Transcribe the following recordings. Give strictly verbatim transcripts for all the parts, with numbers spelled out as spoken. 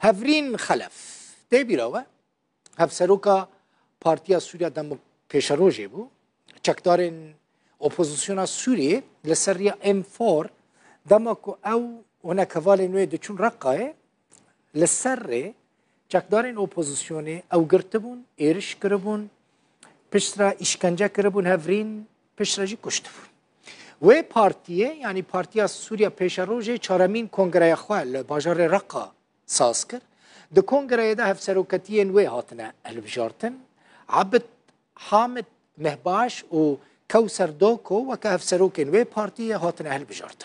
هفرین خلف تبیراوه هفسروکا پارتیا سوریا دمو پیشروجه بو چکدارن اپوزیسیونا سوریه لسریا ام فور دمکو او هناك كفال نوي دچون رقاه لسر چکدارن اپوزیسیونه او گرتبون ایرش کربون پشترا اشکنجه کربون هفرین پشترا جی کشتبون و پارتیه یعنی پارتیا سوریا پیشروجه چهارمین کنگره خواه باجار رقا ساز کرد ده کنگره ده هفسروکتی نوی هاتنه البجارتن عبد حامد مهباش و کوسر دوکو و که هفسروک نوی پارتیه هاتنه البجارتن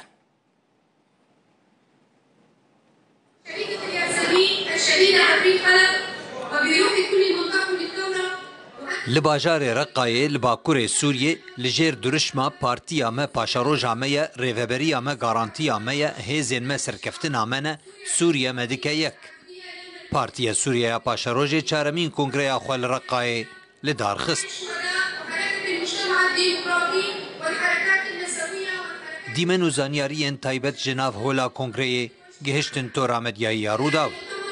لباجار رقایه لباکور سوریه لجیر درشما پارتیا ما پاشاروجا ما ریوبریا ما گارانتیا ما هیزین ما سرکفتنا ما سوریا مدکه یک پارتیا سوریا پاشاروجه چارمین کنگره اخوال رقایه لدار خست دیمن و زانیارین تایبت جناف هولا کنگره گهشتن تورا مدیایی یارو داو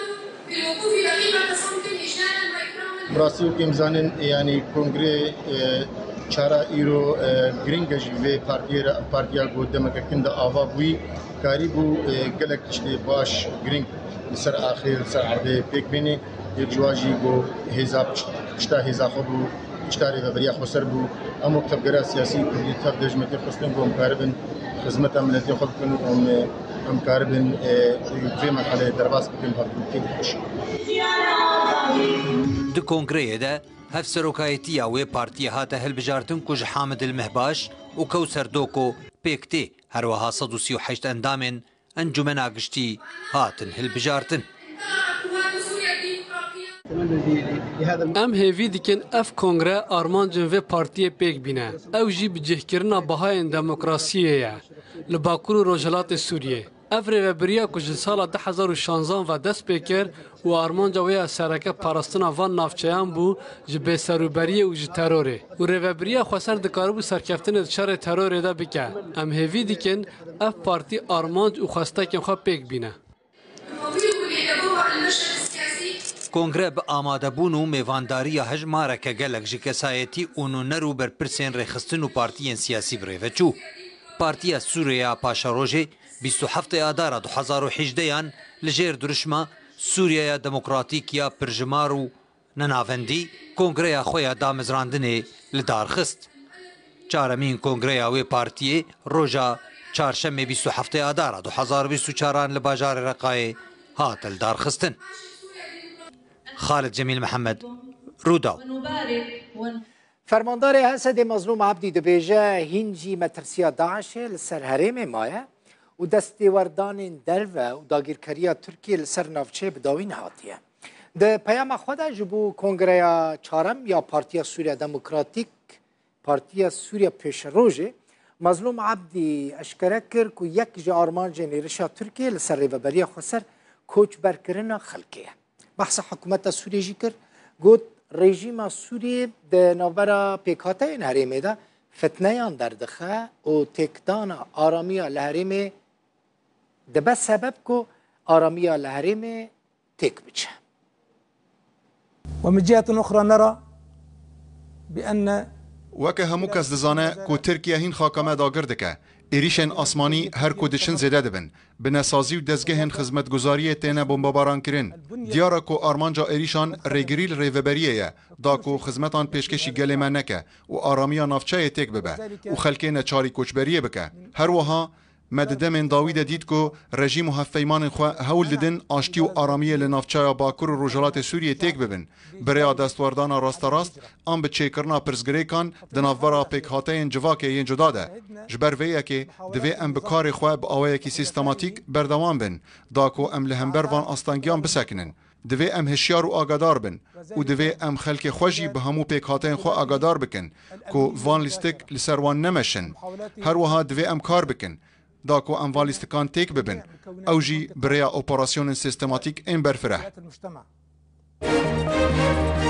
براسي وكيم زانن يعني كونغري چارا ايرو گرينگجي و پارتيا پارتيا قدامك كندا آوا بوي قريبو گلك چلي باش گرينگ سر اخر سر عرض بيك بيني يجواجي گو حزاب چتا حزاب خو چتاري بريا خسر بو امو تبقرا سياسي كردي تف دجمتي خستن بو مقاربن خدمت عملتي خلقن ام ام قاربن في مرحله درباس بكل هذا د کنگره ده هف سروکایتی او پارتی هاته هلبجارتن کج حامد المهباش و کوسر دوکو پیکتی هر وها صد و سی و هشت اندامن انجمن آگشتی هاتن هلبجارتن ام هیوی دیکن اف کنگره آرمانجن و پارتی پیک بینه او جی بجهکرنا بهای دموکراسیه لباکور روجلات سوریه اف ریوبریا کج سال ده هزار و شانزده و دست پیکر و آرمانجا ویا سرکه پاراستنا وان نافچیان بو جبه سروبریه و ج تروره و ریوبریا خواسر دکاربو سرکفتن شر تروره ده بکه ام هیوی دیکن اف پارتی آرمانج و خواسته کن خواه پیک بینه کنگره به آماده بون و میوانداری هجماره که گلک جی کسایتی اونو نرو بر پرسین ریخستن و پارتیین سیاسی بریوه چو پارتیا سوریا پاشاروجه بیست و هفت آذار دو هزار و هجده یان لجیر درشما سوریا دموکراتیک یا پرجمارو نناوندی کنگره خویا دامزراندنه لدار خست چارمین کنگره و پارتیه روژا چهارشنبه بیست و هفت آذار دو هزار و بیست و چهار لباجار رقای هاتل دار خستن خالد جمیل محمد روداو فرماندار حسد مظلوم عبدی دبیجه هینجی مترسیا داعش لسر هرم مایه و دستیوردان دروه و داگیرکریا ترکیه لسر نافچه بداوین هاتیه ده پیام خود جبو کنگره چارم یا پارتیا سوریا دموکراتیک پارتیا سوریا پیش روژه مظلوم عبدی اشکره کرد که یک جا آرمان جنیرشا ترکیه لسر ریوبریا خسر کوچ برکرنا خلقیه بحث حکومت سوریه جی کرد گوت رژیم سوریه ده نوبرا پیکاته این هریمه ده فتنهیان دردخه و تکدان آرامیا لحریمه ده بس سبب که آرامیا لحریمه تک بچه ومن جهة أخرى نرى بأن وکه همو کس دزانه کو ترکیه هین خاکمه داگردکه ایریشن آسمانی هر کودشن زیده دبن بنسازی و دزگهن خدمت گزاری تینه بمباران کرن دیارا کو آرمانجا ایریشان ریگریل ریوبریه دا کو خدمتان پیشکشی گلمه نکه و آرامیا نافچه تک ببه و خلکین چاری کوچبریه بکه هر وها مدده من داوید دید که رژیم و هفیمان خو هول ددن آشتی و آرامی لنافچه باکور و روجلات سوریه تک ببن برای دستوردان راست راست آن به چیکرنا پرزگری کان دنافورا پیک هاته جواکه ین جدا ده جبر ویه که دوی ام بکار خو با آوه کی سیستماتیک بردوام بن دا کو ام لهمبر وان آستانگیان بسکنن دوی ام هشیار و آگادار بن و دوی ام خلک خوشی به همو پیک هاته خو آگادار بکن که وان لیستک لسروان نمشن هر وها دوی ام کار بکن داكو انفاليستكان تيك ببن او جي بريا اوبراسيون سيستماتيك ان برفره